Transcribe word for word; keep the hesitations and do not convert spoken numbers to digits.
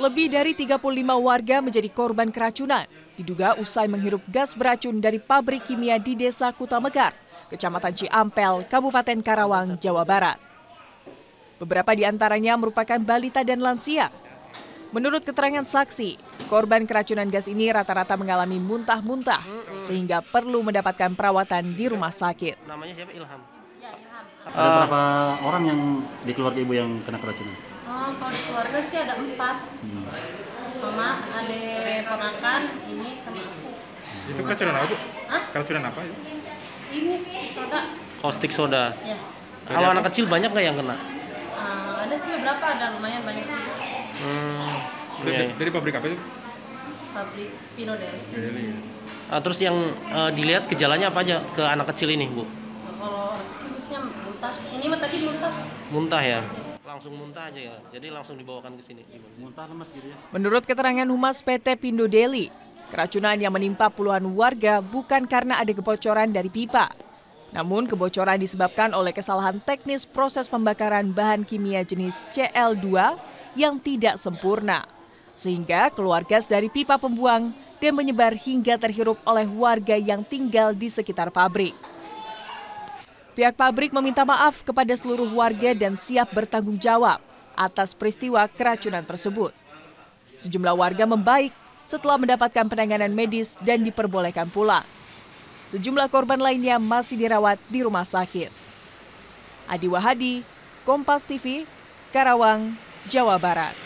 Lebih dari tiga puluh lima warga menjadi korban keracunan, diduga usai menghirup gas beracun dari pabrik kimia di Desa Kutamekar, Kecamatan Ciampel, Kabupaten Karawang, Jawa Barat. Beberapa di antaranya merupakan balita dan lansia. Menurut keterangan saksi, korban keracunan gas ini rata-rata mengalami muntah-muntah, sehingga perlu mendapatkan perawatan di rumah sakit. Namanya siapa? Ilham. Ya, Ilham. Ada berapa uh, orang yang di keluarga ibu yang kena keracunan? Oh, kalau di keluarga sih ada empat. Hmm. Mama, adik, ponakan, ini sama aku. Itu keracunan apa, Bu? Hah? Keracunan apa ya? Ini soda. Caustic soda. Ya. Kalau anak kecil banyak nggak yang kena? Uh, ada sih beberapa, ada lumayan banyak juga. Hmm, Dari, iya. dari pabrik apa itu? Pabrik Pino Deli. Deli. Ah, terus yang uh, dilihat gejalanya apa aja ke anak kecil ini, Bu? Kalau orang kecil biasanya muntah. Ini mah tadi muntah. Muntah ya? Langsung muntah aja ya? Jadi langsung dibawakan ke sini? Muntah lemas gitu ya? Menurut keterangan Humas P T Pindo Deli, keracunan yang menimpa puluhan warga bukan karena ada kebocoran dari pipa. Namun kebocoran disebabkan oleh kesalahan teknis proses pembakaran bahan kimia jenis C L dua yang tidak sempurna, sehingga keluar gas dari pipa pembuang dan menyebar hingga terhirup oleh warga yang tinggal di sekitar pabrik. Pihak pabrik meminta maaf kepada seluruh warga dan siap bertanggung jawab atas peristiwa keracunan tersebut. Sejumlah warga membaik setelah mendapatkan penanganan medis dan diperbolehkan pulang. Sejumlah korban lainnya masih dirawat di rumah sakit. Adi Wahadi, Kompas T V, Karawang, Jawa Barat.